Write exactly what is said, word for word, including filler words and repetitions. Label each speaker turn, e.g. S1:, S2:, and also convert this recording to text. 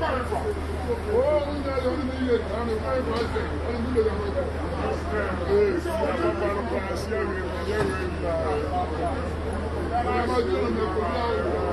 S1: coming from? Oh, we got to need it. I'm the first person. I'm the first person. Yes, I'm a part of the class. Yeah, we're very, very, very. I'm a gentleman from Yahoo.